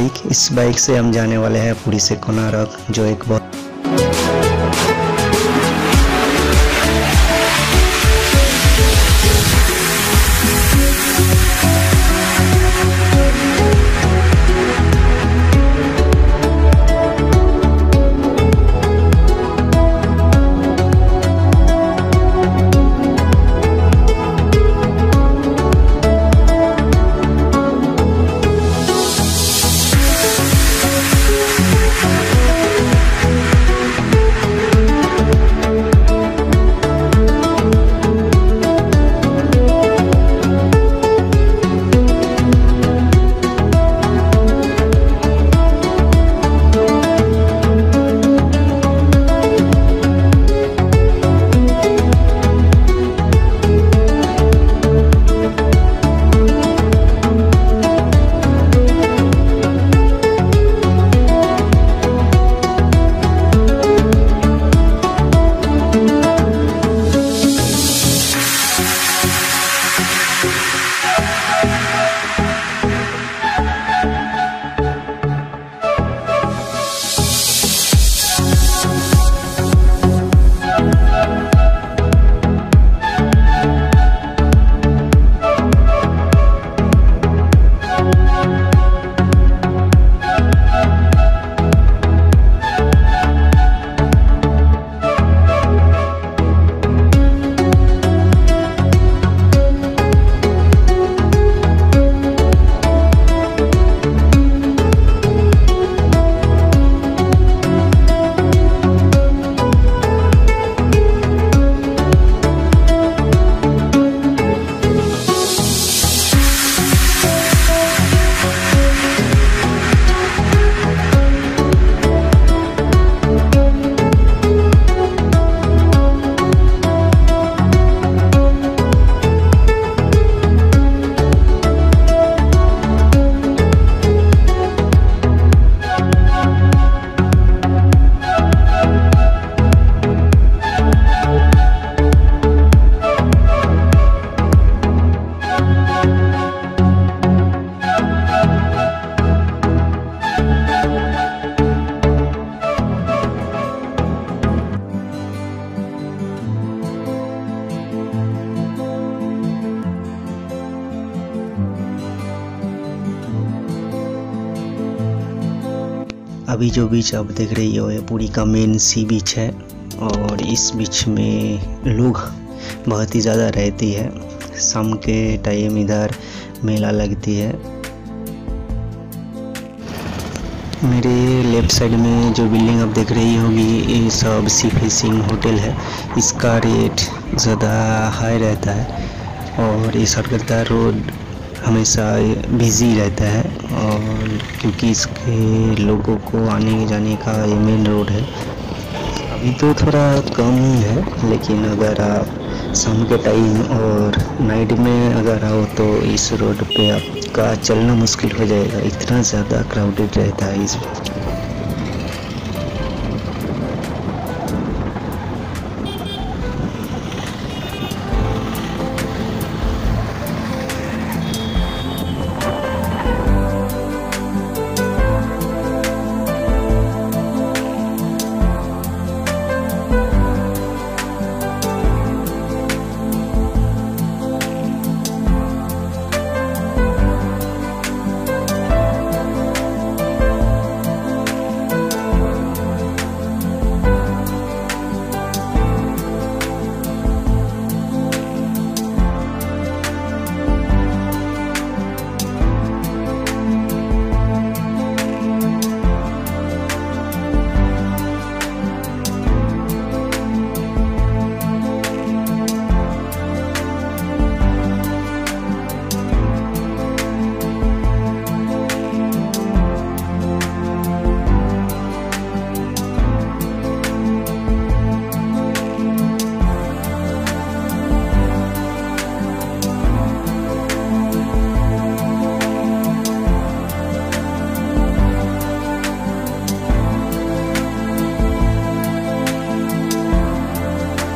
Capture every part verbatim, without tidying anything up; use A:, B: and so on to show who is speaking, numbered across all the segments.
A: Bike. इस bike से हम जाने वाले हैं पुरी से कोनारक, जो एक बहुत अभी जो बीच आप देख रही हो ये पुरी का मेन सी बीच है, और इस बीच में लोग बहुत ही ज़्यादा रहती है। शाम के टाइम इधर मेला लगती है। मेरे लेफ्ट साइड में जो बिल्डिंग आप देख रही होगी ये सब सी फिशिंग होटल है। इसका रेट ज़्यादा हाई रहता है और ये सड़कदार रोड हमेशा बिजी रहता है, और क्योंकि इसके लोगों को आने जाने का ये मेन रोड है। अभी तो थोड़ा कम ही है, लेकिन अगर आप शाम के टाइम और नाइट में अगर आओ तो इस रोड पे आपका चलना मुश्किल हो जाएगा, इतना ज़्यादा क्राउडेड रहता है इस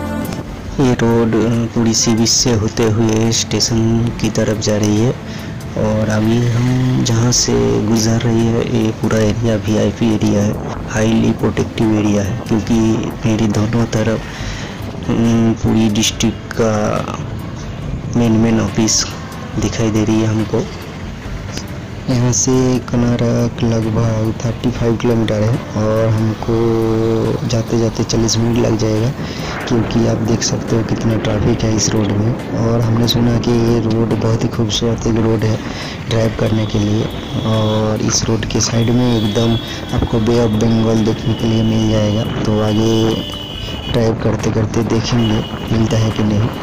A: ये रोड पुरी सी बीच से होते हुए स्टेशन की तरफ जा रही है और अभी हम जहाँ से गुजर रही है ये पूरा एरिया वीआईपी एरिया है, हाईली प्रोटेक्टिव एरिया है, क्योंकि मेरी दोनों तरफ पूरी डिस्ट्रिक्ट का मेन मेन ऑफिस दिखाई दे रही है हमको। यहाँ से कोनारक लगभग पैंतीस किलोमीटर है और हमको जाते जाते चालीस मिनट लग जाएगा, क्योंकि आप देख सकते हो कितना ट्रैफिक है इस रोड में। और हमने सुना कि ये रोड बहुत ही खूबसूरत एक रोड है ड्राइव करने के लिए, और इस रोड के साइड में एकदम आपको बे ऑफ बंगाल देखने के लिए मिल जाएगा। तो आगे ड्राइव करते करते देखेंगे मिलता है कि नहीं।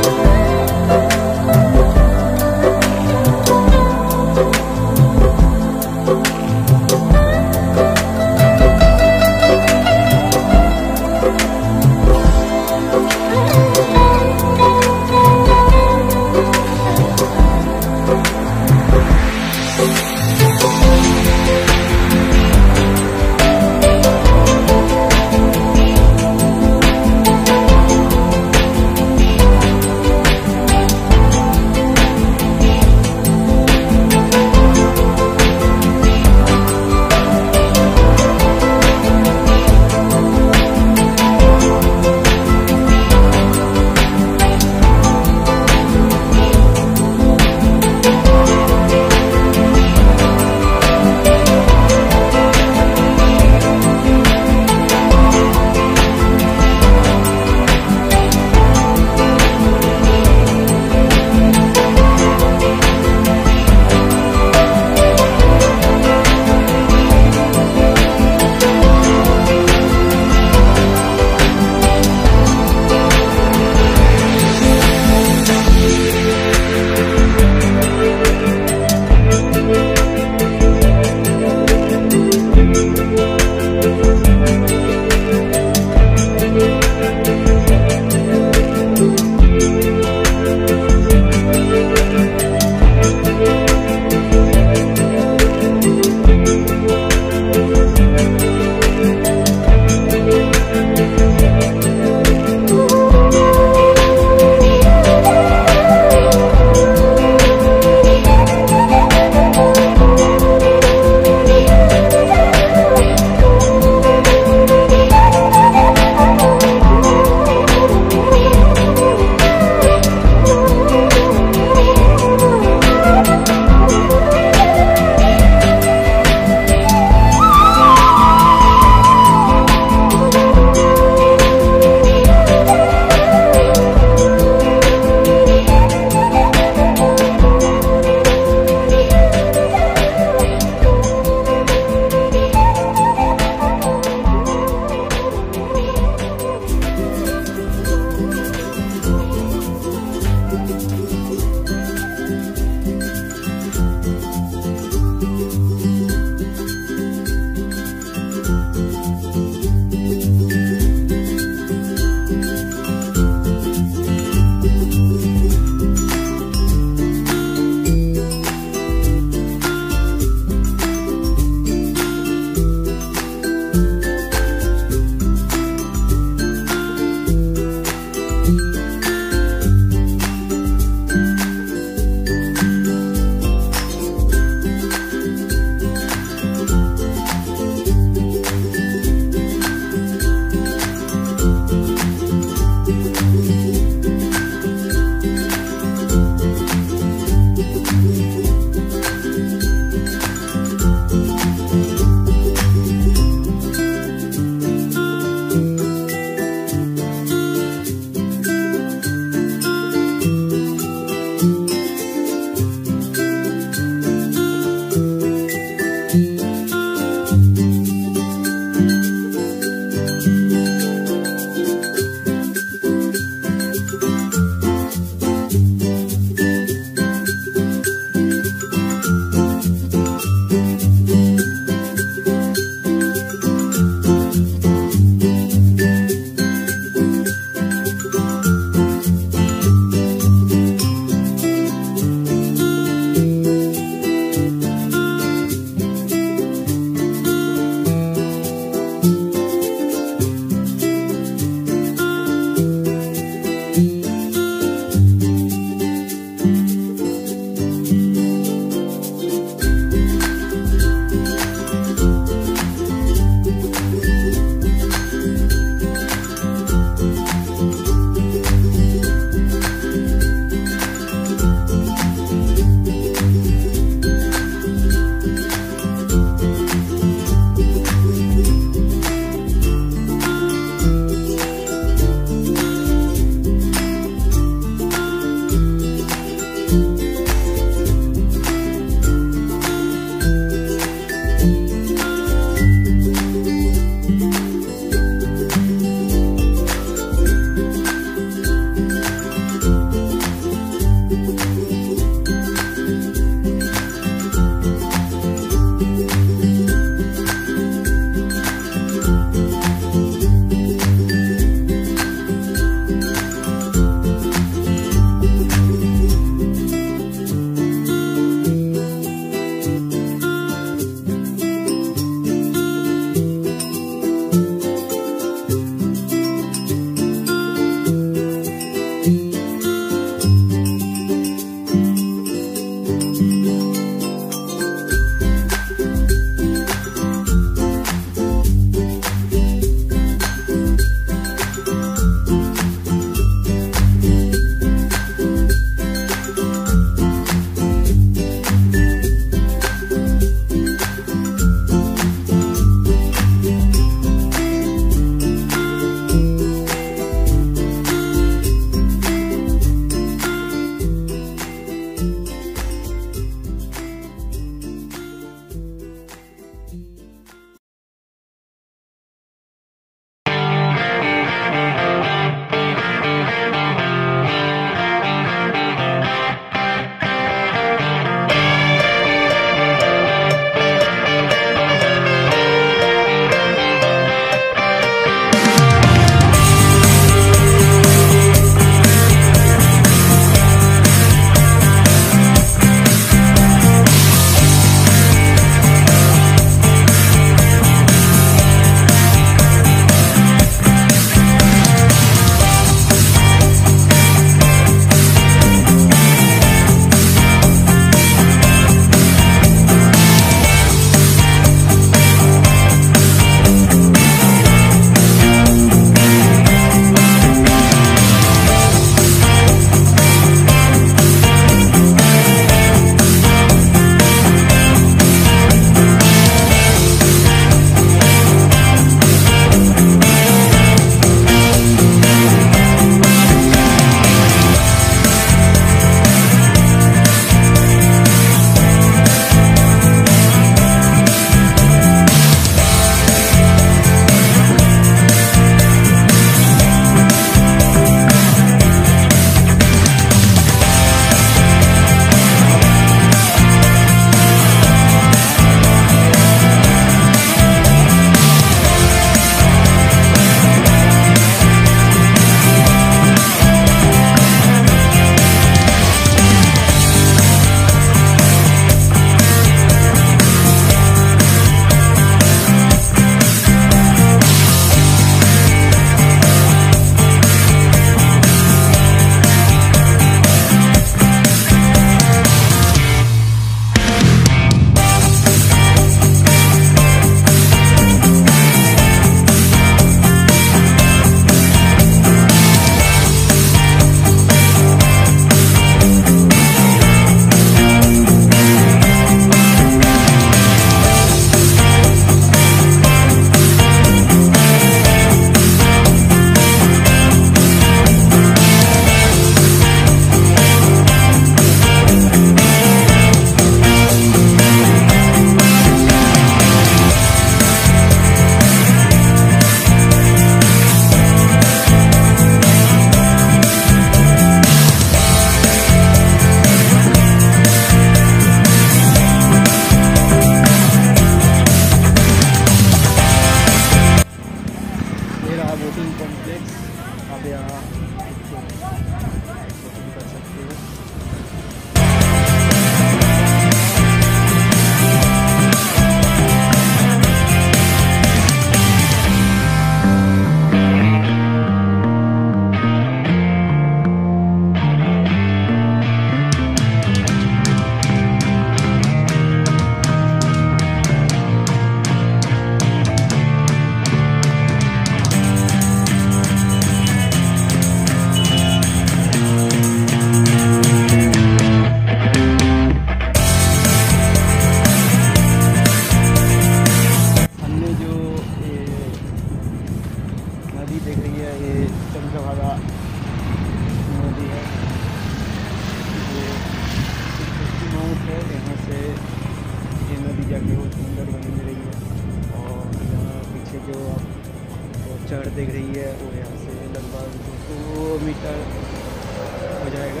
A: लड़की बहुत सुंदर बनी रही है। और यहाँ पीछे जो आप तो चढ़ देख रही है वो यहाँ से लगभग दो सौ मीटर हो जाएगा।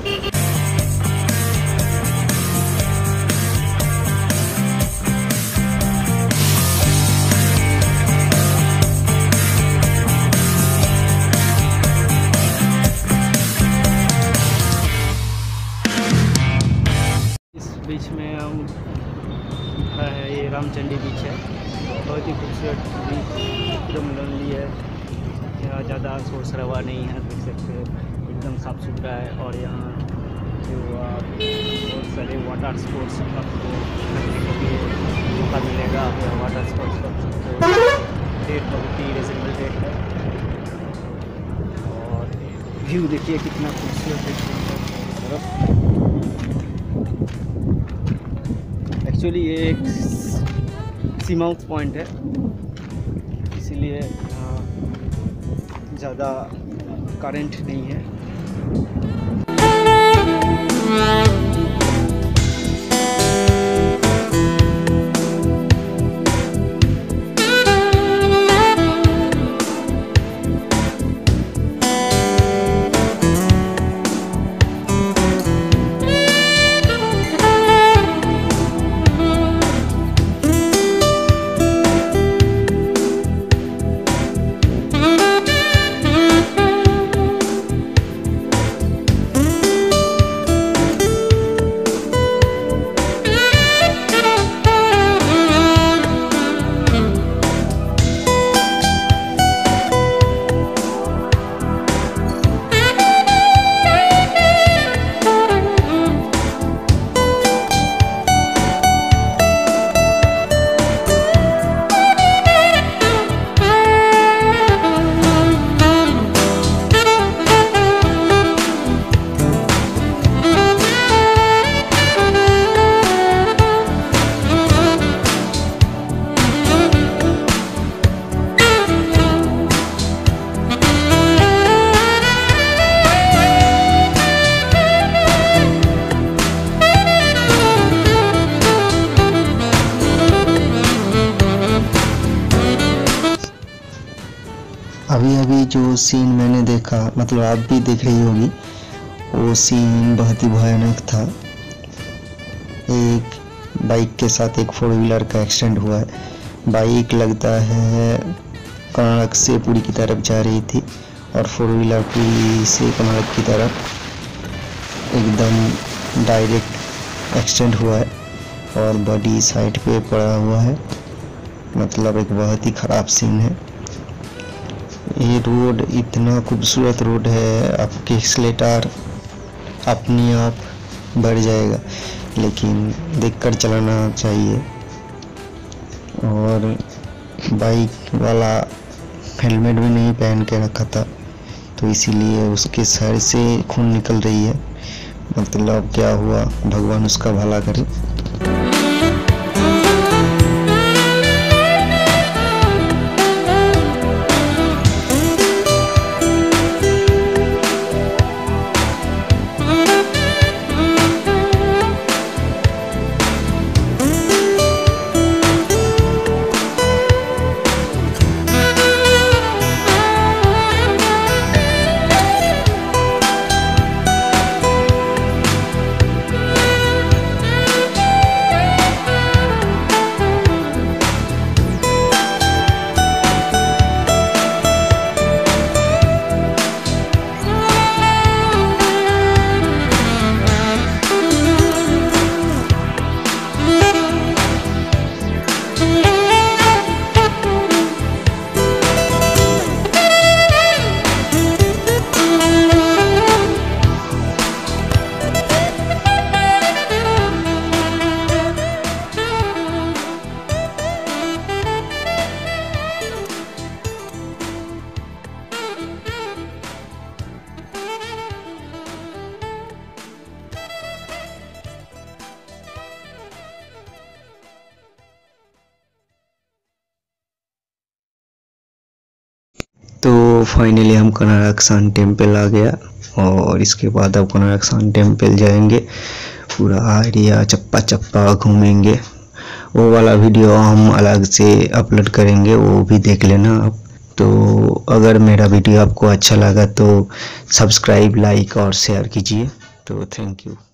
A: बीच में हम खड़ा है, ये रामचंडी बीच है, बहुत ही खूबसूरत बीच, एकदम लोनली है। यहाँ ज़्यादा शोर शराबा नहीं है, देख सकते हैं एकदम साफ़ सुथरा है। और यहाँ जो आप बहुत सारे वाटर स्पोर्ट्स आपको करने को भी मौका मिलेगा। यहाँ वाटर स्पोर्ट्स का रेट बहुत ही रिजनेबल रेट है। और व्यू देखिए कितना खूबसूरत है। एक्चुअली ये एक सी माउथ पॉइंट है, इसीलिए यहाँ ज़्यादा करंट नहीं है। अभी अभी जो सीन मैंने देखा, मतलब आप भी देख रही होगी, वो सीन बहुत ही भयानक था। एक बाइक के साथ एक फोर व्हीलर का एक्सीडेंट हुआ है। बाइक लगता है कोणार्क से पुरी की तरफ जा रही थी और फोर व्हीलर पुरी से कोणार्क की तरफ एकदम डायरेक्ट एक्सीडेंट हुआ है और बॉडी साइड पे पड़ा हुआ है। मतलब एक बहुत ही ख़राब सीन है। ये रोड इतना खूबसूरत रोड है, आपके एक्सीलेटर अपने आप बढ़ जाएगा, लेकिन देखकर चलाना चाहिए। और बाइक वाला हेलमेट भी नहीं पहन के रखा था, तो इसीलिए उसके सर से खून निकल रही है। मतलब क्या हुआ, भगवान उसका भला करे। तो फाइनली हम कोणार्क सन टेम्पल आ गया और इसके बाद अब कोणार्क सन टेम्पल जाएंगे। पूरा एरिया चप्पा चप्पा घूमेंगे वो वाला वीडियो हम अलग से अपलोड करेंगे, वो भी देख लेना आप। तो अगर मेरा वीडियो आपको अच्छा लगा तो सब्सक्राइब, लाइक और शेयर कीजिए। तो थैंक यू।